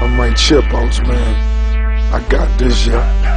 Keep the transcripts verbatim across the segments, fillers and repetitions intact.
I'm right chipmunks, man. I got this, yeah.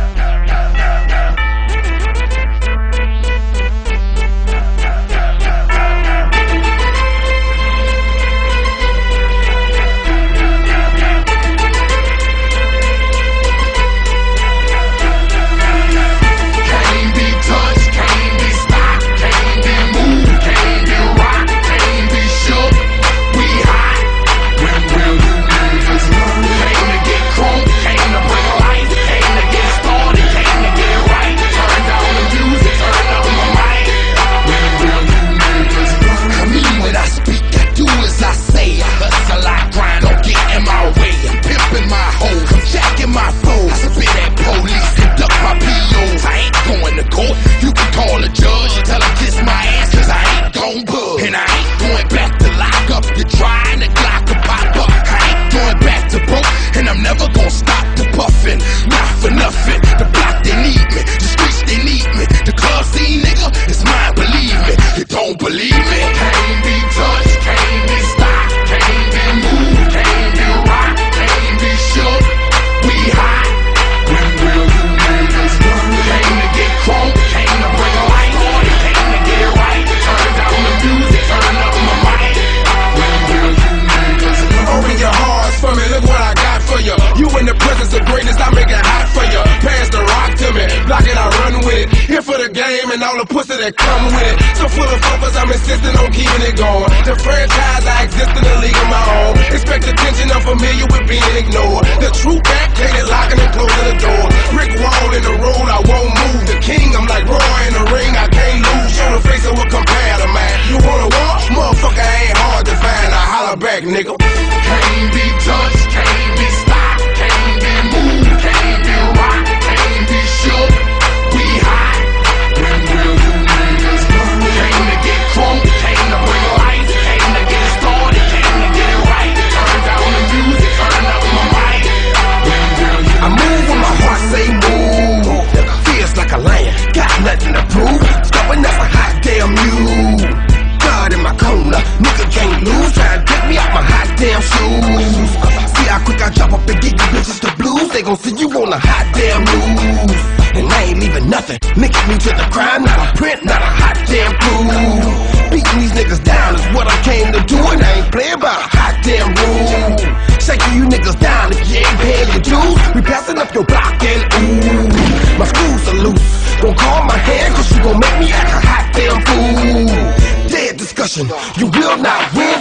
And all the pussy that come with it. So full of focus, I'm insisting on keeping it going. The franchise, I exist in a league of my own. Expect attention, I'm familiar with being ignored. The true back, taking locking and closing the door. Brick wall in the road, I won't move. The king, I'm like Roy in the ring, I can't lose. Show the face of what compare to man. You wanna war? Motherfucker ain't hard to find. I holler back, nigga. Can't be touched, can't be stopped, can't be moved, can't be rocked, can't be shook. We high. When will you niggas learn? Came to get crunk, came to bring life, came to get it started, came to get it right. Turn down the music, turn up my mic. When will you I move when my heart say move. Feels like a lion, got nothing to prove. It's going up a hot damn you. God in my corner, nigga can't lose. Try to get me out my hot damn shoes. See how quick I drop up and get you bitches the blues. They gon' see you on the hot damn news. And I ain't leaving nothing. Linking me to the crime, not a print, not a hot damn clue. Beating these niggas down is what I came to do, and I ain't playing by a hot damn rule. Shaking you niggas down if you ain't paying your dues. We passing up your block and ooh, my screws are loose. Don't call my hand, cause you gon' make me act a hot damn fool. Dead discussion, you will not win.